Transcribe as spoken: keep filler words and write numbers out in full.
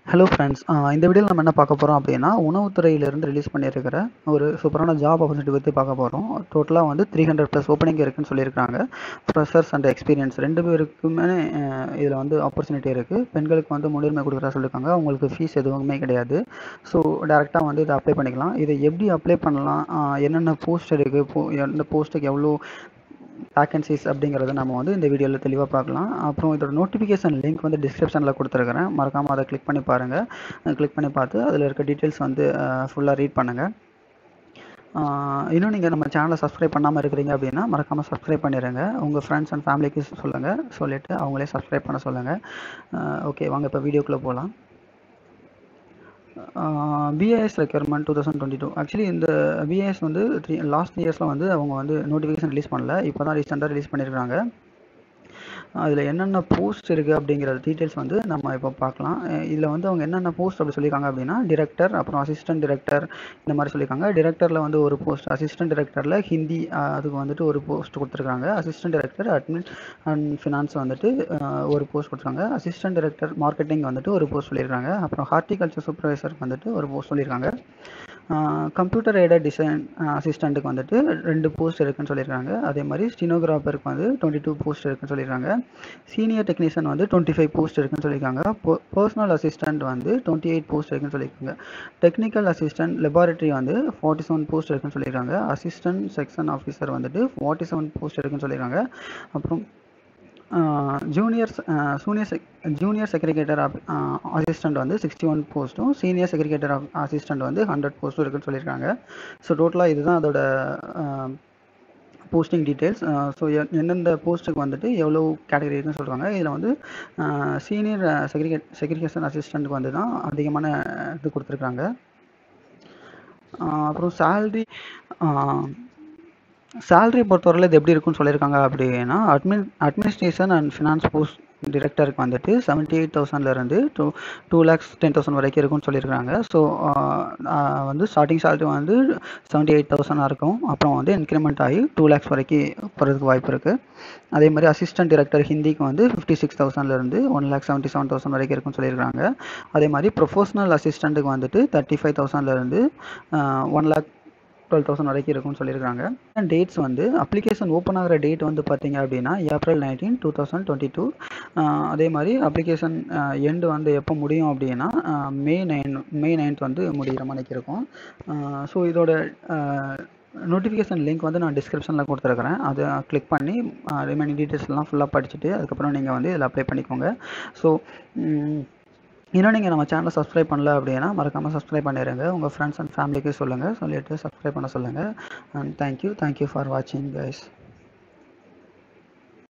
Hello friends, இந்த வீடியோவில் நம்ம என்ன பார்க்க போகிறோம் அப்படின்னா, உணவுத்துறையிலிருந்து ரிலீஸ் பண்ணியிருக்கிற ஒரு சூப்பரான ஜாப் ஆப்பர்ச்சுனிட்டி பற்றி பார்க்க போகிறோம். டோட்டலாக வந்து த்ரீ ஹண்ட்ரட் ப்ளஸ் ஓப்பனிங் இருக்குன்னு சொல்லியிருக்காங்க. ஃப்ரெஷர்ஸ் அண்ட் எக்ஸ்பீரியன்ஸ் ரெண்டு பேருக்குமே இதில் வந்து ஆப்பர்ச்சுனிட்டி இருக்குது. பெண்களுக்கு வந்து முன்னுரிமை கொடுக்குறதா சொல்லியிருக்காங்க. அவங்களுக்கு ஃபீஸ் எதுவுமே கிடையாது. ஸோ டேரெக்டாக வந்து இதை அப்ளை பண்ணிக்கலாம். இதை எப்படி அப்ளை பண்ணலாம், என்னென்ன போஸ்ட் இருக்குது, போ எந்த போஸ்ட்டுக்கு எவ்வளோ வேக்கன்சிஸ் அப்படிங்கிறத நம்ம வந்து இந்த வீடியோவில் தெளிவாக பார்க்கலாம். அப்புறம் இதோட நோட்டிஃபிகேஷன் லிங்க் வந்து டிஸ்கிரிப்ஷனில் கொடுத்துருக்குறேன். மறக்காமல் அதை கிளிக் பண்ணி பாருங்கள். கிளிக் பண்ணி பார்த்து அதில் இருக்க டீட்டெயில்ஸ் வந்து ஃபுல்லாக ரீட் பண்ணுங்கள். இன்னும் நீங்கள் நம்ம சேனலை சப்ஸ்கிரைப் பண்ணாமல் இருக்கிறீங்க அப்படின்னா மறக்காமல் சப்ஸ்கிரைப் பண்ணிடுங்க. உங்கள் ஃப்ரெண்ட்ஸ் அண்ட் ஃபேமிலிக்கு சொல்லுங்கள், சொல்லிவிட்டு அவங்களே சப்ஸ்கிரைப் பண்ண சொல்லுங்கள். ஓகே, வாங்க இப்போ வீடியோக்குள்ளே போகலாம். B I S requirement two thousand twenty two actually இந்த B I S வந்து த்ரீ லாஸ்ட் இயர்ஸில் வந்து அவங்க வந்து நோட்டிஃபிகேஷன் ரிலீஸ் பண்ணல. இப்போ தான் ரீசெண்டாக ரிலீஸ் பண்ணியிருக்காங்க. அதில் என்னென்ன போஸ்ட் இருக்குது அப்படிங்கிற டீட்டெயில்ஸ் வந்து நம்ம இப்போ பார்க்கலாம். இதில் வந்து அவங்க என்னென்ன போஸ்ட் அப்படி சொல்லியிருக்காங்க அப்படின்னா, டிரெக்டர், அப்புறம் அசிஸ்டன்ட் டிரெக்டர், இந்த மாதிரி சொல்லியிருக்காங்க. டிரெக்டரில் வந்து ஒரு போஸ்ட், அசிஸ்டன்ட் டிரெக்டரில் ஹிந்தி அதுக்கு வந்துட்டு ஒரு போஸ்ட் கொடுத்துருக்காங்க. Assistant director admin and finance வந்துட்டு ஒரு போஸ்ட் கொடுத்துருக்காங்க. அசிஸ்டன்ட் டிரெக்டர் மார்க்கெட்டிங் வந்துட்டு ஒரு போஸ்ட் சொல்லியிருக்காங்க. அப்புறம் ஹார்டிகல்ச்சர் சூப்பர்வைசருக்கு வந்துட்டு ஒரு போஸ்ட் சொல்லியிருக்காங்க. கம்ப்யூட்டர் எய்டட் டிசைன் அசிஸ்டண்ட்டுக்கு வந்துட்டு ரெண்டு போஸ்ட் இருக்குன்னு சொல்லியிருக்காங்க. அதே மாதிரி ஸ்டினோகிராஃபருக்கு வந்து டுவெண்ட்டி டூ போஸ்ட் இருக்குன்னு சொல்லியிருக்காங்க. சீனியர் டெக்னீஷியன் வந்து டுவெண்ட்டி ஃபைவ் போஸ்ட் இருக்குன்னு சொல்லியிருக்காங்க. பர்சனல் அசிஸ்டன்ட் வந்து டுவெண்ட்டி எயிட் போஸ்ட் இருக்குன்னு சொல்லியிருக்காங்க. டெக்னிக்கல் அசிஸ்டன்ட் லெபார்ட்டரி வந்து ஃபார்ட்டி செவன் போஸ்ட் இருக்குன்னு சொல்லியிருக்காங்க. அசிஸ்டன்ட் செக்ஷன் ஆஃபீஸர் வந்துட்டு ஃபார்ட்டி செவன் போஸ்ட் இருக்குன்னு சொல்லியிருக்காங்க. அப்புறம் junior junior sec junior secretariat assistant வந்து சிக்ஸ்டி ஒன் போஸ்ட்டும், சீனியர் செக்ரிகேட்டர் அசிஸ்டண்ட் வந்து ஹண்ட்ரட் போஸ்ட்டும் இருக்குன்னு சொல்லியிருக்காங்க. ஸோ டோட்டலாக இதுதான் அதோட போஸ்டிங் டீட்டெயில்ஸ். ஸோ எந்தெந்த போஸ்ட்டுக்கு வந்துட்டு எவ்வளோ கேட்டகரி இருக்குன்னு சொல்கிறாங்க. இதில் வந்து சீனியர் செக்ரிகேட் செக்ரிகேஷன் அசிஸ்டண்ட்டுக்கு வந்து தான் அதிகமான இது கொடுத்துருக்காங்க. அப்புறம் சேல்ரி சேலரி பொறுத்தவரையில் இது எப்படி இருக்குன்னு சொல்லியிருக்காங்க அப்படின்னா, admin administration and finance post டிரெக்டருக்கு வந்துட்டு செவன்ட்டி எயிட் தௌசண்ட்லேருந்து two two lakhs ten thousand வரைக்கும் இருக்குன்னு சொல்லியிருக்காங்க. ஸோ வந்து ஸ்டார்டிங் சேலரி வந்து செவன்ட்டி எயிட் தௌசண்டாக இருக்கும். அப்புறம் வந்து இன்க்ரிமெண்ட் ஆகி டூ லேக்ஸ் வரைக்கும் போகிறதுக்கு வாய்ப்பு இருக்குது. அதே மாதிரி அசிஸ்டன்ட் டிரெக்டர் ஹிந்திக்கு வந்து ஃபிஃப்டி சிக்ஸ் தௌசண்ட்லேருந்து one lakh seventy seven thousand வரைக்கும் இருக்குன்னு சொல்லியிருக்காங்க. அதே மாதிரி ப்ரொஃபஷனல் அசிஸ்டண்ட்டுக்கு வந்துட்டு தேர்ட்டி ஃபைவ் தௌசண்ட்லேருந்து ஒன் லேக் டுவெல் தௌசண்ட் வரைக்கும் இருக்குன்னு சொல்லியிருக்காங்க. டேட்ஸ் வந்து அப்ளிகேஷன் ஓப்பன் ஆகிற டேட் வந்து பார்த்தீங்க அப்படின்னா April nineteen two thousand twenty two அதே மாதிரி அப்ளிகேஷன் எண்டு வந்து எப்போ முடியும் அப்படின்னா மே நைன் மே நைன்த் வந்து முடிகிற மாதிரி இருக்கும். ஸோ இதோட நோட்டிஃபிகேஷன் லிங்க் வந்து நான் டிஸ்கிரிப்ஷனில் கொடுத்துருக்குறேன். அதை கிளிக் பண்ணி ரிமைனிங் டீட்டெயில்ஸ்லாம் ஃபுல்லாக படிச்சுட்டு அதுக்கப்புறம் நீங்கள் வந்து இதில் அப்ளை பண்ணிக்கோங்க. ஸோ இன்னும் நீங்கள் நம்ம சேனலை சப்ஸ்கிரைப் பண்ணல அப்படின்னா மறக்காமல் சப்ஸ்கிரைப் பண்ணிடுங்க. உங்கள் ஃப்ரெண்ட்ஸ் அண்ட் ஃபேமிலிக்கு சொல்லுங்கள், சொல்லிவிட்டு சப்ஸ்கிரைப் பண்ண சொல்லுங்கள். அண்ட் தேங்க்யூ தேங்க்யூ ஃபார் வாட்சிங் கைஸ்.